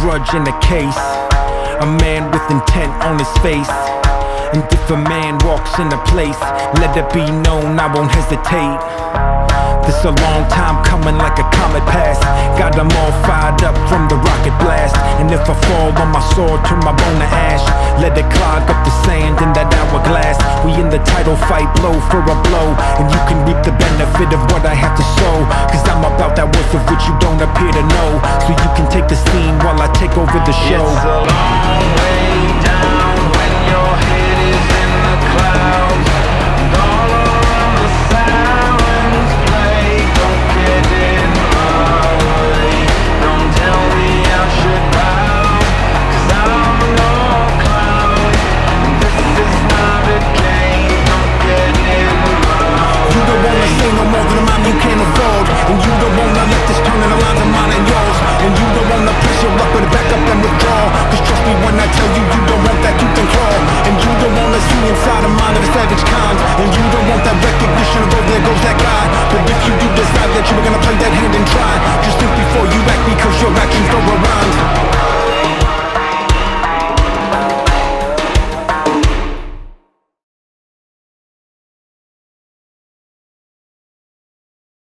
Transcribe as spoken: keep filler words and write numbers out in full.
grudge in the case, a man with intent on his face. And if a man walks in a place, let it be known I won't hesitate. This a long time coming like a comet pass. Got them all fired up from the rocket blast. And if I fall on my sword, turn my bone to ash. Let it clog up the sand in that hourglass. We in the title fight, blow for a blow, and you can reap the benefit of what I have to sow. Cause I'm about that worth of which you don't appear to know. So you can take the scene while I take over the show. It's a long way down when your head is in the clouds. And all around the sirens play. Don't get in my way. Don't tell me I should bow, cause I'm no clown. And this is not a game. Don't get in my way. You don't wanna say no more than a mom you can't afford. And you don't wanna let this turn in the lines of mine and yours. And you don't wanna press your luck but back up and withdraw. Cause trust me when I tell you, you don't want that tooth and claw. And you don't wanna see inside the mind of a savage kind.